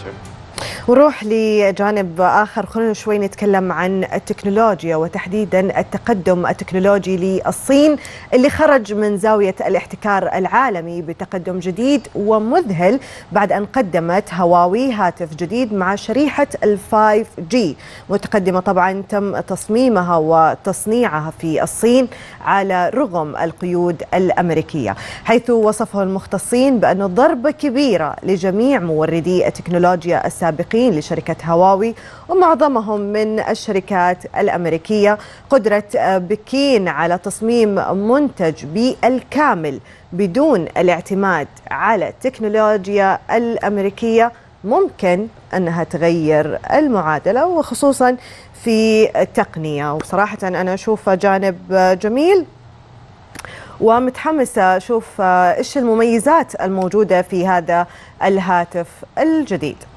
ونروح لجانب آخر، خلونا شوي نتكلم عن التكنولوجيا وتحديدا التقدم التكنولوجي للصين اللي خرج من زاوية الاحتكار العالمي بتقدم جديد ومذهل بعد أن قدمت هواوي هاتف جديد مع شريحة ال5G متقدمة. طبعا تم تصميمها وتصنيعها في الصين على رغم القيود الأمريكية، حيث وصفه المختصين بأنه ضربة كبيرة لجميع موردي التكنولوجيا السابقين لشركة هواوي ومعظمهم من الشركات الأمريكية. قدرة بكين على تصميم منتج بالكامل بدون الاعتماد على التكنولوجيا الأمريكية ممكن أنها تغير المعادلة وخصوصا في التقنية. وبصراحة أنا أشوف جانب جميل ومتحمسة أشوف إيش المميزات الموجودة في هذا الهاتف الجديد.